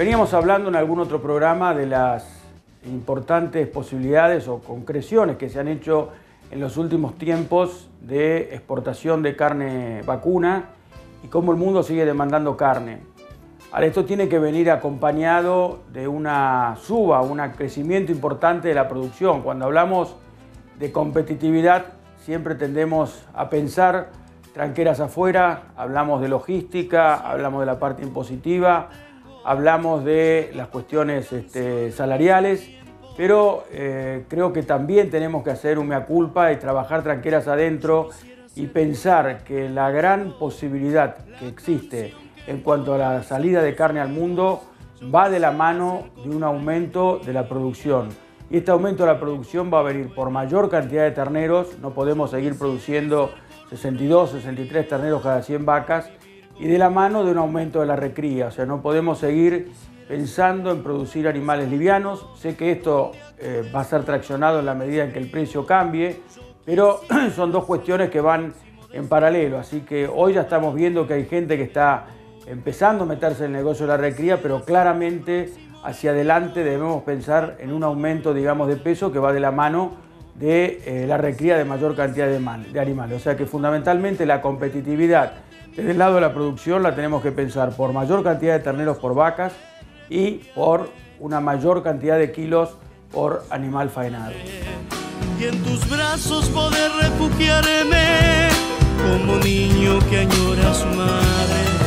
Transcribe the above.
Veníamos hablando en algún otro programa de las importantes posibilidades o concreciones que se han hecho en los últimos tiempos de exportación de carne vacuna y cómo el mundo sigue demandando carne. Ahora, esto tiene que venir acompañado de una suba, un crecimiento importante de la producción. Cuando hablamos de competitividad, siempre tendemos a pensar tranqueras afuera, hablamos de logística, hablamos de la parte impositiva, hablamos de las cuestiones salariales, pero creo que también tenemos que hacer un mea culpa y trabajar tranqueras adentro y pensar que la gran posibilidad que existe en cuanto a la salida de carne al mundo va de la mano de un aumento de la producción. Y este aumento de la producción va a venir por mayor cantidad de terneros. No podemos seguir produciendo 62, 63 terneros cada 100 vacas y de la mano de un aumento de la recría. O sea, no podemos seguir pensando en producir animales livianos. Sé que esto va a ser traccionado en la medida en que el precio cambie, pero son dos cuestiones que van en paralelo. Así que hoy ya estamos viendo que hay gente que está empezando a meterse en el negocio de la recría, pero claramente hacia adelante debemos pensar en un aumento, digamos, de peso que va de la mano de la recría de mayor cantidad de animales. O sea que fundamentalmente la competitividad desde el lado de la producción la tenemos que pensar por mayor cantidad de terneros por vacas y por una mayor cantidad de kilos por animal faenado. Y en tus brazos poder refugiarme como niño que añora a su madre.